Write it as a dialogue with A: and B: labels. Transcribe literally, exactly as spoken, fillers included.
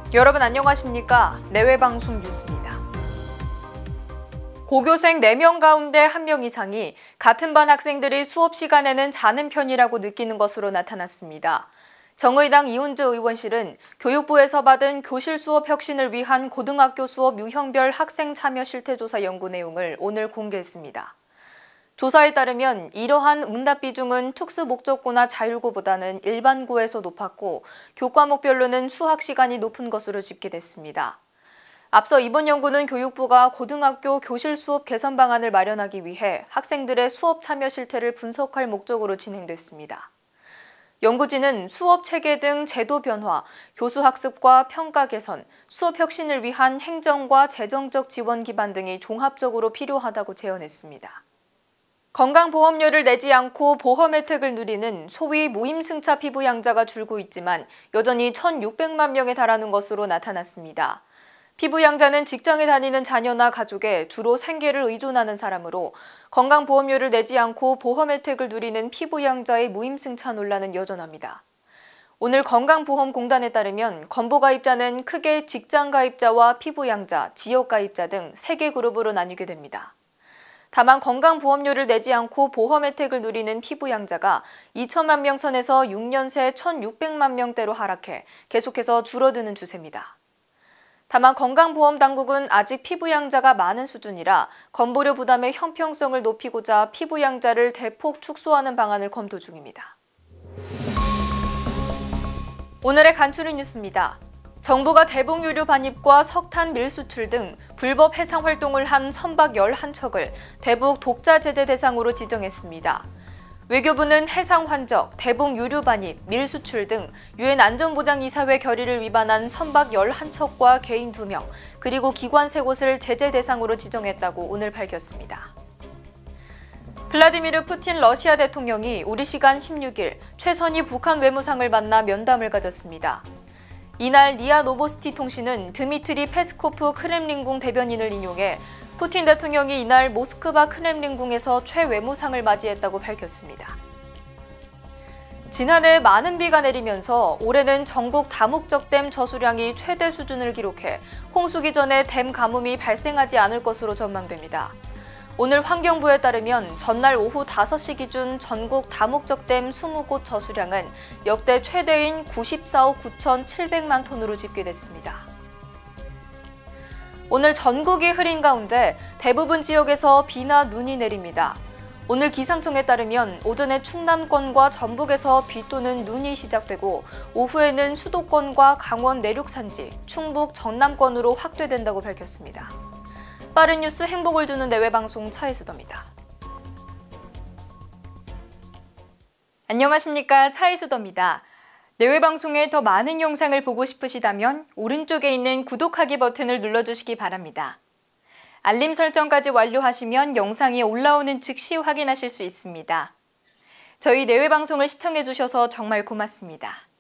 A: 여러분 안녕하십니까? 내외방송 뉴스입니다. 고교생 네 명 가운데 한 명 이상이 같은 반 학생들이 수업 시간에는 자는 편이라고 느끼는 것으로 나타났습니다. 정의당 이훈주 의원실은 교육부에서 받은 교실 수업 혁신을 위한 고등학교 수업 유형별 학생 참여 실태조사 연구 내용을 오늘 공개했습니다. 조사에 따르면 이러한 응답 비중은 특수목적고나 자율고보다는 일반고에서 높았고 교과목별로는 수학 시간이 높은 것으로 집계됐습니다. 앞서 이번 연구는 교육부가 고등학교 교실 수업 개선 방안을 마련하기 위해 학생들의 수업 참여 실태를 분석할 목적으로 진행됐습니다. 연구진은 수업 체계 등 제도 변화, 교수 학습과 평가 개선, 수업 혁신을 위한 행정과 재정적 지원 기반 등이 종합적으로 필요하다고 제언했습니다. 건강보험료를 내지 않고 보험 혜택을 누리는 소위 무임승차 피부양자가 줄고 있지만 여전히 천육백만 명에 달하는 것으로 나타났습니다. 피부양자는 직장에 다니는 자녀나 가족에 주로 생계를 의존하는 사람으로 건강보험료를 내지 않고 보험 혜택을 누리는 피부양자의 무임승차 논란은 여전합니다. 오늘 건강보험공단에 따르면 건보가입자는 크게 직장가입자와 피부양자, 지역가입자 등 세 개 그룹으로 나뉘게 됩니다. 다만 건강보험료를 내지 않고 보험 혜택을 누리는 피부양자가 이천만 명 선에서 육 년 새 천육백만 명대로 하락해 계속해서 줄어드는 추세입니다. 다만 건강보험당국은 아직 피부양자가 많은 수준이라 건보료 부담의 형평성을 높이고자 피부양자를 대폭 축소하는 방안을 검토 중입니다. 오늘의 간추린 뉴스입니다. 정부가 대북유류 반입과 석탄 밀수출 등 불법 해상 활동을 한 선박 열한 척을 대북 독자 제재 대상으로 지정했습니다. 외교부는 해상 환적, 대북 유류 반입, 밀수출 등 유엔 안전보장이사회 결의를 위반한 선박 열한 척과 개인 두 명, 그리고 기관 세 곳을 제재 대상으로 지정했다고 오늘 밝혔습니다. 블라디미르 푸틴 러시아 대통령이 우리 시간 십육 일 최선희 북한 외무상을 만나 면담을 가졌습니다. 이날 리아 노보스티 통신은 드미트리 페스코프 크렘린궁 대변인을 인용해 푸틴 대통령이 이날 모스크바 크렘린궁에서 최 외무상을 맞이했다고 밝혔습니다. 지난해 많은 비가 내리면서 올해는 전국 다목적 댐 저수량이 최대 수준을 기록해 홍수기 전에 댐 가뭄이 발생하지 않을 것으로 전망됩니다. 오늘 환경부에 따르면 전날 오후 다섯 시 기준 전국 다목적 댐 이십 곳 저수량은 역대 최대인 구십사억 구천칠백만 톤으로 집계됐습니다. 오늘 전국이 흐린 가운데 대부분 지역에서 비나 눈이 내립니다. 오늘 기상청에 따르면 오전에 충남권과 전북에서 비 또는 눈이 시작되고 오후에는 수도권과 강원 내륙 산지, 충북 전남권으로 확대된다고 밝혔습니다. 빠른 뉴스 행복을 주는 내외방송 차이스더입니다. 안녕하십니까, 차이스더입니다. 내외방송의 더 많은 영상을 보고 싶으시다면 오른쪽에 있는 구독하기 버튼을 눌러주시기 바랍니다. 알림 설정까지 완료하시면 영상이 올라오는 즉시 확인하실 수 있습니다. 저희 내외방송을 시청해주셔서 정말 고맙습니다.